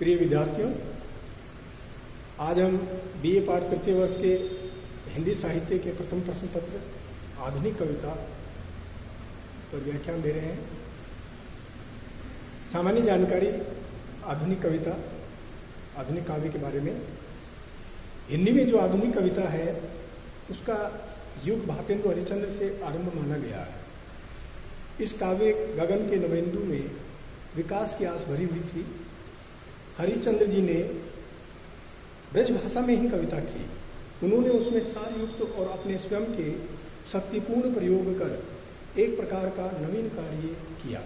प्रिय विद्यार्थियों, आज हम बीए पाठ तृतीय वर्ष के हिंदी साहित्य के प्रथम प्रश्न पत्र आधुनिक कविता पर व्याख्यान दे रहे हैं। सामान्य जानकारी आधुनिक कविता, आधुनिक काव्य के बारे में। हिंदी में जो आधुनिक कविता है उसका युग भारतेंदु हरिश्चंद्र से आरंभ माना गया है। इस काव्य गगन के नवेंदु में विकास की आस भरी हुई थी। हरिश्चंद्र जी ने ब्रज भाषा में ही कविता की। उन्होंने उसमें सारयुक्त और अपने स्वयं के शक्तिपूर्ण प्रयोग कर एक प्रकार का नवीन कार्य किया।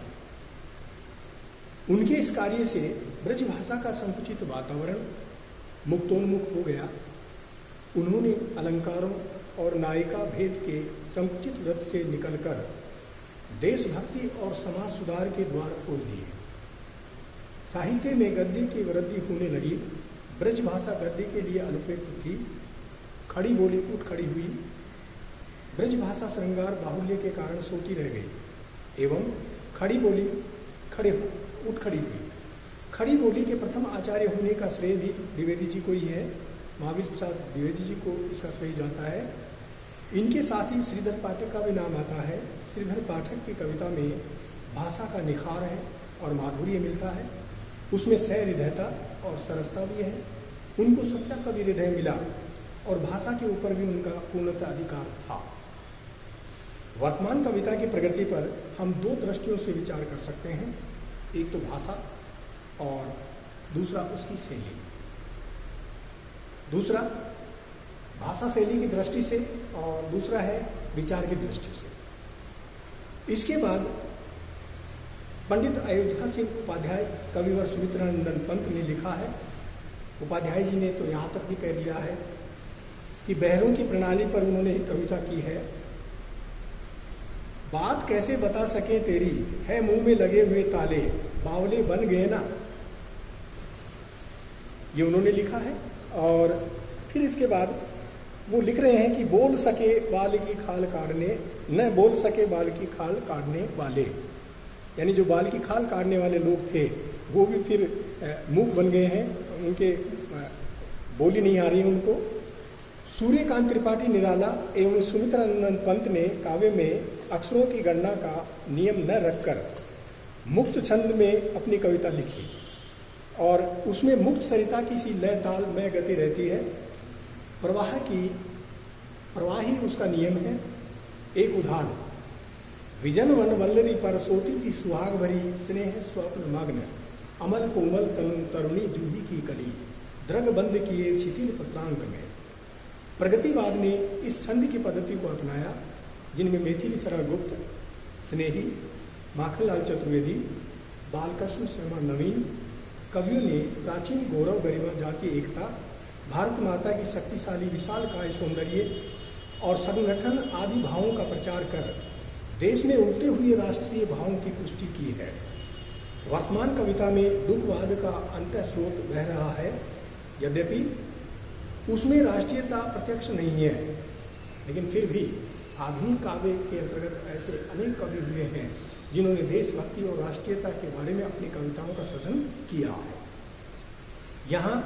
उनके इस कार्य से ब्रज भाषा का संकुचित वातावरण मुक्तोन्मुख हो गया। उन्होंने अलंकारों और नायिका भेद के संकुचित व्रत से निकलकर देशभक्ति और समाज सुधार के द्वार खोल दिए। साहित्य में गद्य की वृद्धि होने लगी। ब्रज भाषा गद्य के लिए अनुपयुक्त थी। खड़ी बोली उठ खड़ी हुई। ब्रज भाषा श्रृंगार बाहुल्य के कारण सोती रह गई एवं खड़ी बोली उठ खड़ी हुई। खड़ी बोली के प्रथम आचार्य होने का श्रेय भी द्विवेदी जी को ही है। महावीर प्रसाद द्विवेदी जी को इसका श्रेय जाता है। इनके साथ ही श्रीधर पाठक का भी नाम आता है। श्रीधर पाठक की कविता में भाषा का निखार है और माधुर्य मिलता है। उसमें सहृदयता और सरसता भी है। उनको सच्चा कवि हृदय मिला और भाषा के ऊपर भी उनका पूर्णतः अधिकार था। वर्तमान कविता की प्रगति पर हम दो दृष्टियों से विचार कर सकते हैं। एक तो भाषा और दूसरा उसकी शैली। दूसरा भाषा शैली की दृष्टि से और दूसरा है विचार की दृष्टि से। इसके बाद पंडित अयोध्या सिंह उपाध्याय कविवर सुमित्रानंदन पंत ने लिखा है। उपाध्याय जी ने तो यहाँ तक भी कह दिया है कि बहरों की प्रणाली पर उन्होंने कविता की है। बात कैसे बता सके तेरी, है मुंह में लगे हुए ताले, बावले बन गए ना, ये उन्होंने लिखा है। और फिर इसके बाद वो लिख रहे हैं कि बोल सके बाल की खाल काटने, न बोल सके बाल की खाल काटने वाले, यानी जो बाल की खाल काटने वाले लोग थे वो भी फिर मूक बन गए हैं। उनके बोली नहीं आ रही है उनको। सूर्यकांत त्रिपाठी निराला एवं सुमित्रानंदन पंत ने काव्य में अक्षरों की गणना का नियम न रखकर मुक्त छंद में अपनी कविता लिखी और उसमें मुक्त सरिता की सी लय ताल में गति रहती है। प्रवाह ही उसका नियम है। एक उदाहरण, विजन वन वल्लरी पर सोती थी सुहाग भरी, स्नेह स्वप्न मग्न, अमल कोमल तरुणी जूही की कली, द्रग बंद किए शिथिल पत्रांक में। प्रगतिवाद ने इस छंद की पद्धति को अपनाया जिनमें मैथिली शरण गुप्त, स्नेही, माखनलाल चतुर्वेदी, बालकृष्ण शर्मा नवीन कवियों ने प्राचीन गौरव गरिमा जाति एकता, भारत माता की शक्तिशाली विशाल काय सौंदर्य और संगठन आदि भावों का प्रचार कर देश में उगते हुए राष्ट्रीय भावों की पुष्टि की है। वर्तमान कविता में दुखवाद का अंतः स्रोत बह रहा है। यद्यपि उसमें राष्ट्रीयता प्रत्यक्ष नहीं है, लेकिन फिर भी आधुनिक काव्य के अंतर्गत ऐसे अनेक कवि हुए हैं जिन्होंने देशभक्ति और राष्ट्रीयता के बारे में अपनी कविताओं का सृजन किया है। यहाँ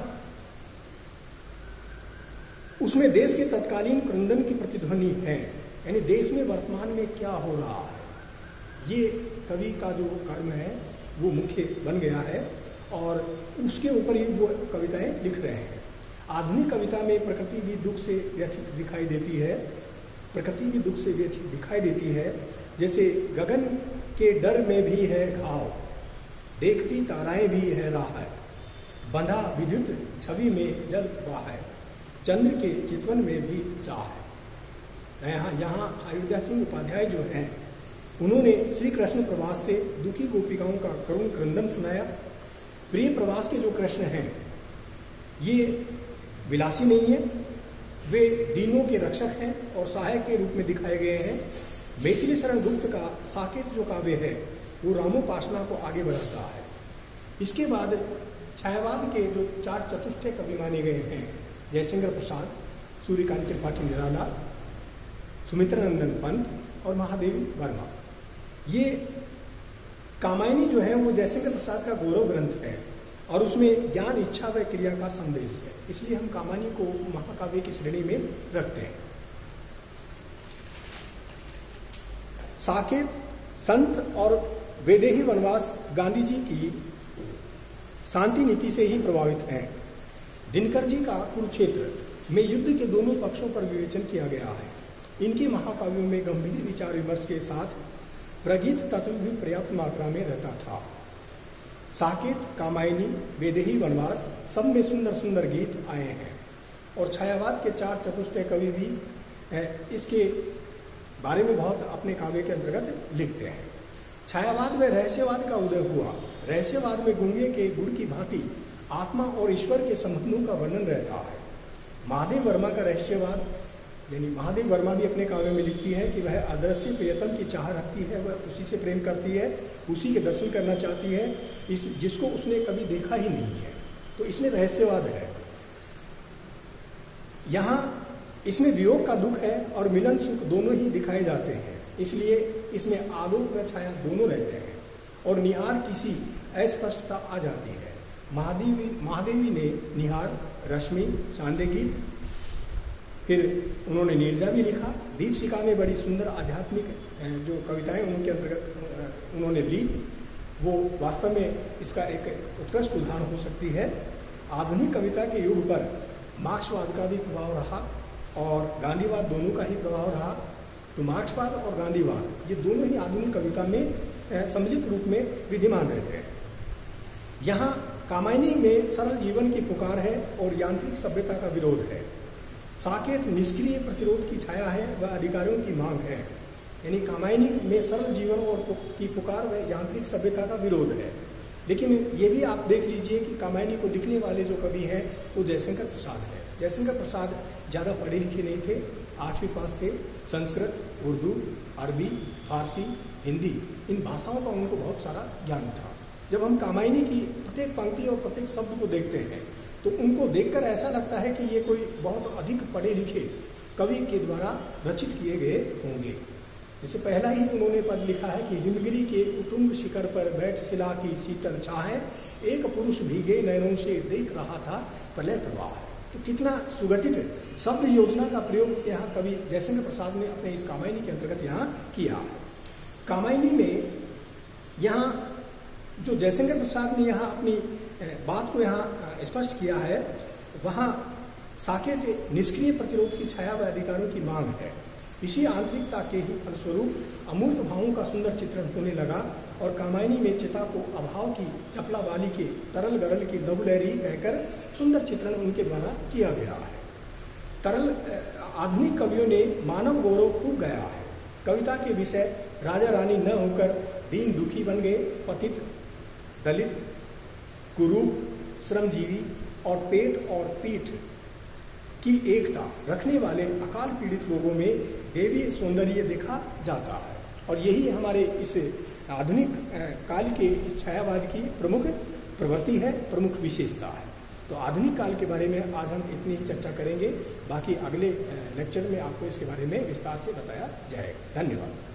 उसमें देश के तत्कालीन क्रंदन की प्रतिध्वनि है, यानी देश में वर्तमान में क्या हो रहा है, ये कवि का जो कर्म है वो मुख्य बन गया है और उसके ऊपर ही वो कविताएं लिख रहे हैं। आधुनिक कविता में प्रकृति भी दुख से व्यथित दिखाई देती है। प्रकृति भी दुख से व्यथित दिखाई देती है। जैसे गगन के डर में भी है घाव, देखती ताराएं भी है राह है, बंधा विद्युत छवि में जल प्रवाह है, चंद्र के चितवन में भी चाह है। यहाँ अयोध्या सिंह उपाध्याय जो हैं उन्होंने श्री कृष्ण प्रवास से दुखी गोपिकाओं का करुण क्रंदन सुनाया। प्रिय प्रवास के जो कृष्ण हैं ये विलासी नहीं है, वे दीनों के रक्षक हैं और सहायक के रूप में दिखाए गए हैं। मैथिली शरण गुप्त का साकेत जो काव्य है वो रामोपासना को आगे बढ़ाता है। इसके बाद छायावाद के जो चार चतुष्टय कवि माने गए हैं, जयशंकर प्रसाद, सूर्यकांत त्रिपाठी निराला, सुमित्रानंदन पंत और महादेवी वर्मा, ये कामायनी जो है वो जयशंकर प्रसाद का गौरव ग्रंथ है और उसमें ज्ञान, इच्छा व क्रिया का संदेश है। इसलिए हम कामायनी को महाकाव्य की श्रेणी में रखते हैं। साकेत संत और वैदेही वनवास गांधी जी की शांति नीति से ही प्रभावित हैं। दिनकर जी का कुरुक्षेत्र में युद्ध के दोनों पक्षों पर विवेचन किया गया है। इनके महाकाव्यों में गंभीर विचार विमर्श के साथ प्रगीत तत्व भी पर्याप्त मात्रा में रहता था। साकेत, कामायनी, वैदेही वनवास सब में सुंदर सुंदर गीत आए हैं। और छायावाद के 4 चतुष्टय कवि भी इसके बारे में बहुत अपने काव्य के अंतर्गत लिखते हैं। छायावाद व रहस्यवाद का उदय हुआ। रहस्यवाद में गूंगे के गुड़ की भांति आत्मा और ईश्वर के संबंधों का वर्णन रहता है। महादेव वर्मा का रहस्यवाद, यानी महादेव वर्मा भी अपने काव्य में लिखती है कि वह अदृश्य प्रियतम की चाह रखती है, वह उसी से प्रेम करती है, उसी के दर्शन करना चाहती है, जिसको उसने कभी देखा ही नहीं है। तो इसमें रहस्यवाद है। यहाँ इसमें वियोग का दुख है और मिलन सुख दोनों ही दिखाए जाते हैं। इसलिए इसमें आलोक व छाया दोनों रहते हैं और निहार किसी अस्पष्टता आ जाती है। महादेवी ने निहार, रश्मि, सांदेगीत, फिर उन्होंने नीरजा भी लिखा। दीपशिखा में बड़ी सुंदर आध्यात्मिक जो कविताएं उनके अंतर्गत उन्होंने ली, वो वास्तव में इसका एक उत्कृष्ट उदाहरण हो सकती है। आधुनिक कविता के युग पर मार्क्सवाद का भी प्रभाव रहा और गांधीवाद दोनों का ही प्रभाव रहा। तो मार्क्सवाद और गांधीवाद ये दोनों ही आधुनिक कविता में सम्मिलित रूप में विद्यमान रहते हैं। यहाँ कामायनी में सरल जीवन की पुकार है और यांत्रिक सभ्यता का विरोध है। साकेत निष्क्रिय प्रतिरोध की छाया है व अधिकारियों की मांग है। यानी कामायनी में सरल जीवन और की पुकार व यांत्रिक सभ्यता का विरोध है। लेकिन ये भी आप देख लीजिए कि कामायनी को लिखने वाले जो कवि हैं वो जयशंकर प्रसाद है। जयशंकर प्रसाद ज़्यादा पढ़े लिखे नहीं थे, 8वीं पास थे। संस्कृत, उर्दू, अरबी, फारसी, हिंदी, इन भाषाओं का उनको बहुत सारा ज्ञान था। जब हम कामायनी की प्रत्येक पंक्ति और प्रत्येक शब्द को देखते हैं तो उनको देखकर ऐसा लगता है कि ये कोई बहुत अधिक पढ़े लिखे कवि के द्वारा रचित किए गए होंगे। जैसे पहला ही उन्होंने पद लिखा है कि हिमगिरी के उतुंग शिखर पर बैठ शिला की शीतल छाहें, एक पुरुष भीगे नयनों से देख रहा था प्रलय प्रवाह। तो कितना सुगठित शब्द योजना का प्रयोग यहाँ कवि जयशंकर प्रसाद ने अपने इस कामायनी के अंतर्गत यहाँ किया है। कामायनी में यहाँ जो जयशंकर प्रसाद ने यहाँ अपनी बात को यहाँ स्पष्ट किया है, वहाँ साकेत निष्क्रिय प्रतिरोध की छाया व अधिकारों की मांग है। इसी आंतरिकता के ही फलस्वरूप अमूर्त भावों का सुंदर चित्रण होने लगा और कामायनी में चिता को अभाव की चपला वाली के तरल गरल की लघुलहरी कहकर सुंदर चित्रण उनके द्वारा किया गया है। तरल आधुनिक कवियों ने मानव गौरव खूब गया है। कविता के विषय राजा रानी न होकर दीन दुखी बन गए, पतित, दलित, कुरूप, श्रमजीवी और पेट और पीठ की एकता रखने वाले अकाल पीड़ित लोगों में देवी सौंदर्य देखा जाता है। और यही हमारे इस आधुनिक काल के इस छायावाद की प्रमुख प्रवृत्ति है, प्रमुख विशेषता है। तो आधुनिक काल के बारे में आज हम इतनी ही चर्चा करेंगे। बाकी अगले लेक्चर में आपको इसके बारे में विस्तार से बताया जाएगा। धन्यवाद।